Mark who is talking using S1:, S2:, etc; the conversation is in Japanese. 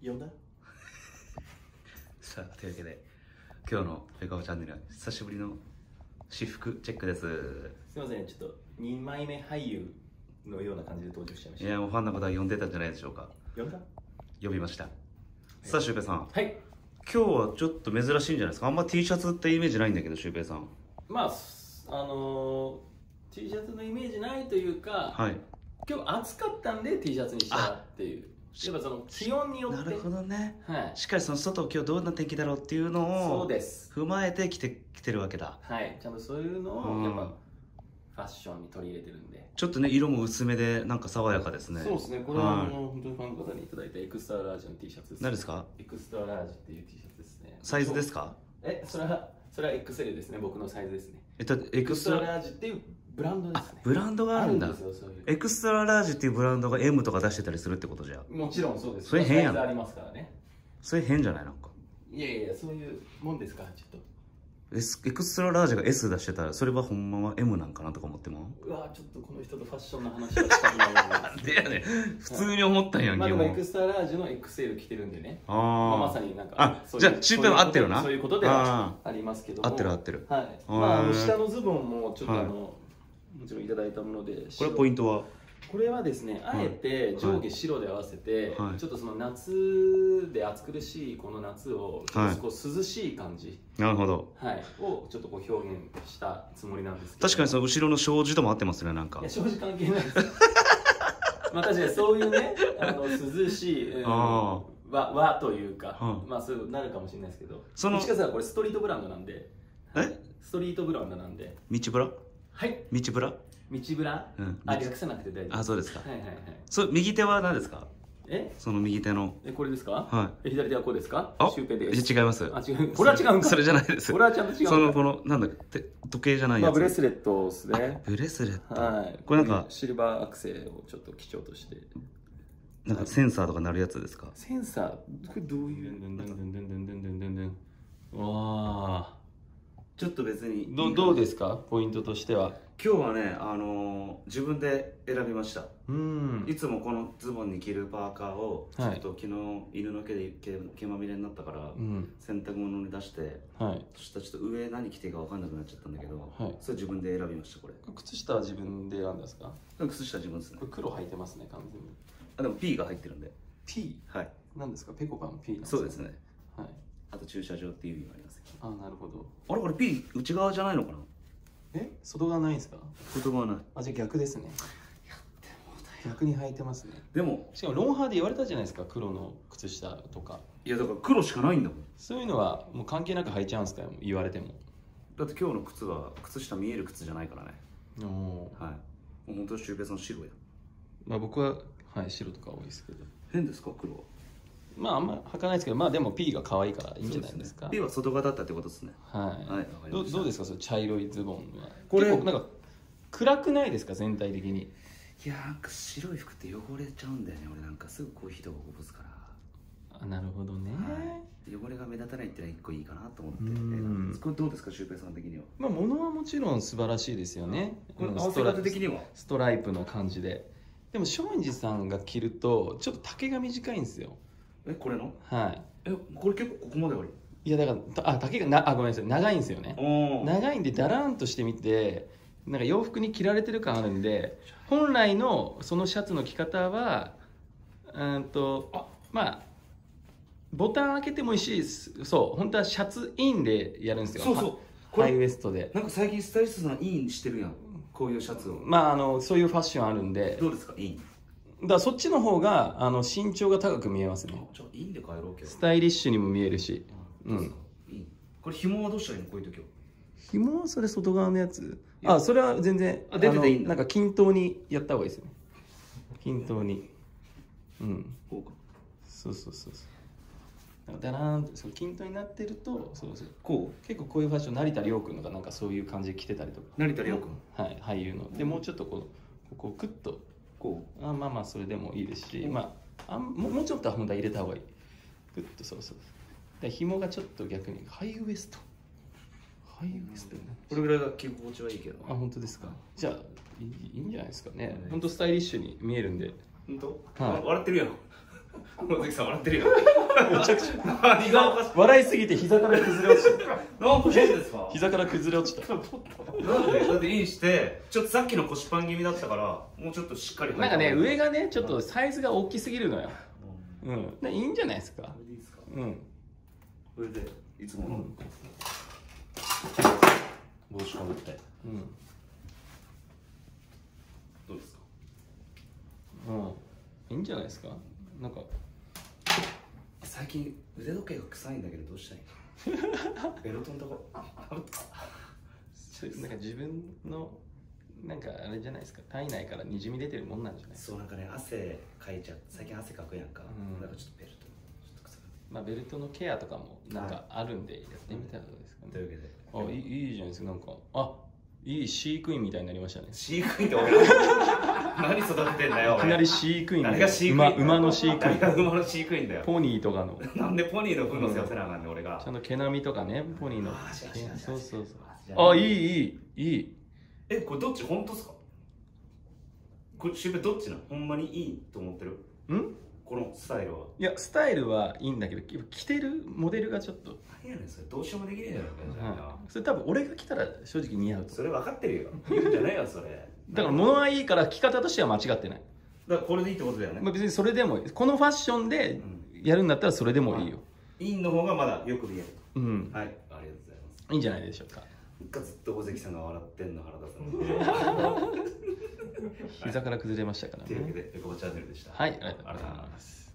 S1: 呼んだ
S2: さあ、というわけで今日のペカオチャンネルは久しぶりの私服チェックです。
S1: すいません、ちょっと2枚目俳優のような感じで登場しちゃいました。
S2: いや、もうファンの方は呼んでたんじゃないでしょうか。
S1: 呼んだ
S2: 呼びました。さあ、シュウペイさん、
S1: はい。
S2: 今日はちょっと珍しいんじゃないですか。あんま T シャツってイメージないんだけど、シュウペイさん。
S1: まあT シャツのイメージないというか、
S2: はい。
S1: 今日暑かったんで T シャツにしたっていう。やっぱその気温によって。
S2: なるほどね。
S1: はい。
S2: しっかりその外今日どんな天気だろうっていうのを
S1: そうです。
S2: 踏まえてきてるわけだ。
S1: はい。ちゃんとそういうのをやっぱファッションに取り入れてるんで。
S2: ちょっとね、色も薄めでなんか爽やかですね。
S1: そうですね。これは本当にファンの方にいただいたエクストララージの T シャツです。
S2: 何ですか？
S1: エクストララージっていう T シャツですね。
S2: サイズですか？
S1: それは XL ですね。僕のサイズですね。
S2: エクストラ
S1: ラージっていうブランドですね。
S2: ブランドがあるんだ。
S1: ですよ、そういう
S2: エクストララージっていうブランドが M とか出してたりするってことじゃ。
S1: もちろんそうです。
S2: それ変やん。
S1: サイズありますからね。
S2: それ変じゃないなんか。
S1: いやいや、そういうもんですから、ちょっと。
S2: エクストララージが S 出してたら、それはほんまは M なんかなとか思っても。
S1: うわ、ちょっとこの人とファッションの話はしたくない
S2: なんでやねん。普通に思ったんやん、
S1: まあでもエクストララージの XL 着てるんでね。まさになんか。
S2: じゃあ、シュウペイは合ってるな。
S1: そういうことではありますけども。
S2: 合ってる合ってる。
S1: はい。まあ、下のズボンもちょっともちろんいただいたもので。
S2: これポイントは？
S1: これはですね、あえて上下白で合わせて、ちょっとその夏で暑苦しいこの夏をちょっとこう涼しい感じ、
S2: なるほど、
S1: をちょっとこう表現したつもりなんですけど。
S2: 確かにその後ろの障子とも合ってますね、なんか。
S1: いや、障子関係ないです。まあ確かにそういうね、涼しい和というか、まあそうなるかもしれないですけど、どっちかというとこれストリートブランドなんで。ストリートブランドなんで。
S2: 道ブラ？
S1: はい。
S2: 道ブラ？
S1: 道ブラ？略さなくて大丈夫。
S2: あ、そうですか。
S1: はいはいはい。
S2: 右手は何ですか？その右手の。
S1: これですか？
S2: はい。
S1: 左手はこうですか？シュウペイです。
S2: 違います。
S1: あ、違う。これは違うんか。
S2: それじゃないです。
S1: これはちゃんと違う。
S2: この、なんだっけ、時計じゃないやつ。
S1: ブレスレットですね。
S2: ブレスレット。
S1: はい。
S2: これなんか、
S1: シルバーアクセをちょっと基調として。
S2: なんかセンサーとか鳴るやつですか？
S1: センサー？これどういう。わあ。
S2: ちょっと別に
S1: どうですか、ポイントとしては。
S2: 今日はね、自分で選びました。いつもこのズボンに着るパーカーをちょっと昨日犬の毛で毛まみれになったから洗濯物に出して、そしたらちょっと上何着ていいか分かんなくなっちゃったんだけど、それ自分で選びました。これ
S1: 靴下は自分で選んだんですか？
S2: 靴下自分ですね。
S1: これ黒履いてますね、完全に。
S2: でも P が入ってるんで。
S1: P？
S2: はい。
S1: 何ですか？ペコパの P なんですか？
S2: そうですね。
S1: はい。
S2: あと駐車場っていう意味もあります。
S1: あ、なるほど。
S2: あれこれ P 内側じゃないのかな？
S1: 外側ないんですか？
S2: 外側ない。
S1: あ、じゃあ逆ですね。逆に履いてますね。
S2: でも
S1: しかもロンハーで言われたじゃないですか、黒の靴下とか。
S2: いやだから黒しかないんだもん。
S1: そういうのはもう関係なく履いちゃうんですか？言われても。
S2: だって今日の靴は靴下見える靴じゃないからね。はい。もう本当にシュウペイさん白や。
S1: まあ僕は白とか多いですけど。
S2: 変ですか黒は？
S1: まああんま履かないですけど、まあでも P が可愛いからいいんじゃないですか。
S2: P は外側だったってことですね。
S1: はい。どうですか、その茶色いズボンは。
S2: これ
S1: 結構なんか暗くないですか、全体的に。
S2: いやなんか白い服って汚れちゃうんだよね。俺なんかすぐこう人がこぼすから。
S1: あ、なるほどね。
S2: 汚れが目立たないってのは一個いいかなと思って。これどうですか、シュウペイさん的には？
S1: まあ物はもちろん素晴らしいですよね。
S2: ストライプ的には
S1: ストライプの感じで。でも松陰寺さんが着るとちょっと丈が短いんですよ。
S2: これの？
S1: はい。
S2: これ結構ここまである。
S1: いやだから丈がごめんなさい、長いんですよね。長いんでだらんとしてみて、なんか洋服に着られてる感あるんで、本来のそのシャツの着方はまあボタン開けてもいいし、そう本当はシャツインでやるんですよ。
S2: そうそう。
S1: ハイウエストで。
S2: なんか最近スタイリストさんインしてるやん、こういうシャツを。
S1: まあそういうファッションあるんで。
S2: どうですかイン？
S1: だからそっちの方が身長が高く見えますね。
S2: じゃあインで帰ろう今日。
S1: スタイリッシュにも見えるし。
S2: これ紐はどうしたらいいの、こういう時は？
S1: 紐はそれ外側のやつ。あ、それは全然
S2: 出てていいんだ。
S1: なんか均等にやった方がいいですね。均等に。
S2: こうか。
S1: そう。なんかだらーんと均等になってると、
S2: こ
S1: う結構こういうファッション、成田凌君とかなんかそういう感じで着てたりとか。
S2: 成田凌君。
S1: はい、俳優の。でもうちょっとここクッと。こう。まあそれでもいいですし、まあもうちょっと本当は入れた方がいい。グッとそう。で紐がちょっと逆にハイウエストね。
S2: これぐらいが着心地はいいけど。
S1: あ、本当ですか。じゃあいいんじゃないですかね。本当スタイリッシュに見えるんで。
S2: 本当？笑ってるやん。 尾関さん笑ってるよ。
S1: めちゃくちゃ笑いすぎて膝から崩れ落ちた。
S2: なんか変ですか？
S1: 膝から崩れ落ちた。
S2: なんで？だってインしてちょっとさっきの腰パン気味だったからもうちょっとしっかり。
S1: なんかね上がねちょっとサイズが大きすぎるのよ。うん。いいんじゃないですか。
S2: これでいいですか？
S1: うん。
S2: これでいつもの帽子かぶって。うん。どうですか？
S1: うん。いいんじゃないですか。なんか
S2: 最近腕時計が臭いんだけどどうしたらいいの？ベルトのとこなんか
S1: 自分のなんかあれじゃないですか、体内からにじみ出てるもんなんじゃない？
S2: そうなんかね汗かいちゃう、最近汗かくやんか、なんかちょっとベルトちょっと臭くて、
S1: まあベルトのケアとかもなんかあるんでやってみたらどうですかね。
S2: というわけで
S1: いいじゃないですか。なんかいい飼育員みたいになりましたね。
S2: 飼育員って俺何育ててんだよ。
S1: いきなり飼育員。
S2: 誰が飼育員？
S1: 馬の飼育員。
S2: 誰が馬の飼育員だよ。
S1: ポニーとかの。
S2: なんでポニーの糞の世話せなあかんねん俺が。
S1: ちゃんと毛並みとかね、ポニーの。そうそうそう。いい。
S2: これどっち本当っすか？これシュウペイどっちなの？ほんまにいいと思ってる？このスタイルは。
S1: いやスタイルはいいんだけど着てるモデルがちょっと。
S2: 何やねんそれ、どうしようもできねえじゃんか。
S1: それ多分俺が着たら正直似合うと。
S2: それ分かってるよ。言うんじゃないよそれ。
S1: だから物はいいから着方としては間違ってない。
S2: だからこれでいいってことだよね。
S1: 別にそれでもいい。このファッションでやるんだったらそれでもいいよ。
S2: インの方がまだよく見えると。はい、ありがとうございます。
S1: いいんじゃないでしょうか。
S2: ずっと尾関さんが笑ってんの腹立つの。
S1: 膝から崩れましたからね。
S2: というわけで、エコバチャンネルでした。
S1: はい、ありがとうございます。